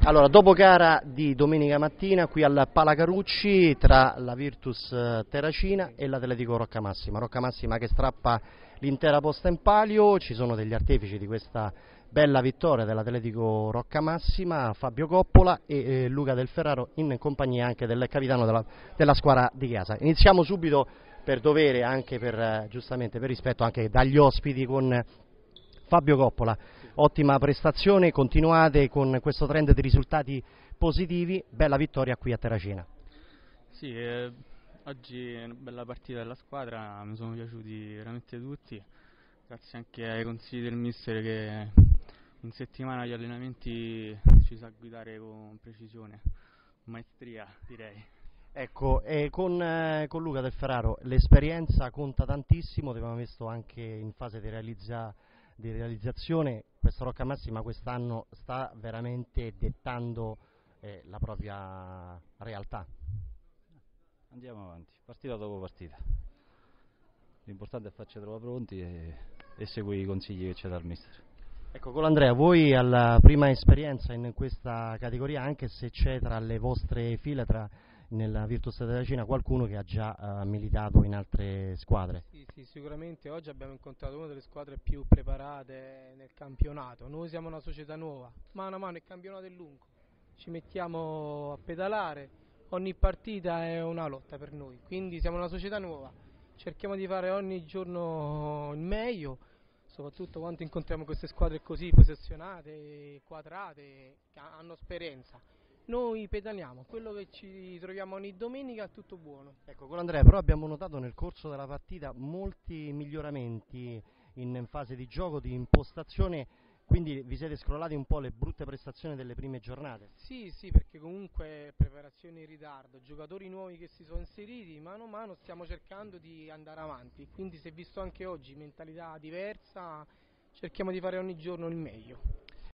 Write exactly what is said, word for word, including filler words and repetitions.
Allora, dopo gara di domenica mattina qui al Palacarucci tra la Virtus Terracina e l'Atletico Roccamassima. Roccamassima che strappa l'intera posta in palio, ci sono degli artefici di questa bella vittoria dell'Atletico Roccamassima, Fabio Coppola e eh, Luca Del Ferraro, in compagnia anche del capitano della, della squadra di casa. Iniziamo subito per dovere, anche per eh, giustamente per rispetto anche dagli ospiti, con Fabio Coppola. Ottima prestazione, continuate con questo trend di risultati positivi, bella vittoria qui a Terracina. Sì, eh, oggi è una bella partita della squadra, mi sono piaciuti veramente tutti, grazie anche ai consigli del mister che in settimana gli allenamenti ci sa guidare con precisione, maestria direi. Ecco, e con, eh, con Luca Del Ferraro l'esperienza conta tantissimo, abbiamo visto anche in fase di, realizza, di realizzazione, questa Roccamassima quest'anno sta veramente dettando eh, la propria realtà. Andiamo avanti, partita dopo partita. L'importante è farci trovare pronti e, e seguire i consigli che ci dà il mister. Ecco, con Andrea, voi alla prima esperienza in questa categoria, anche se c'è tra le vostre file, tra nella Virtus Terracina, qualcuno che ha già uh, militato in altre squadre. Sì, sì, sicuramente oggi abbiamo incontrato una delle squadre più preparate nel campionato. Noi siamo una società nuova, mano a mano il campionato è lungo, ci mettiamo a pedalare, ogni partita è una lotta per noi, quindi siamo una società nuova, cerchiamo di fare ogni giorno il meglio, soprattutto quando incontriamo queste squadre così posizionate, quadrate, che hanno esperienza. Noi pedaliamo, quello che ci troviamo ogni domenica è tutto buono. Ecco, con Andrea però abbiamo notato nel corso della partita molti miglioramenti in fase di gioco, di impostazione, quindi vi siete scrollati un po' le brutte prestazioni delle prime giornate? Sì, sì, perché comunque preparazione in ritardo, giocatori nuovi che si sono inseriti, mano a mano stiamo cercando di andare avanti, quindi si è visto anche oggi, mentalità diversa, cerchiamo di fare ogni giorno il meglio.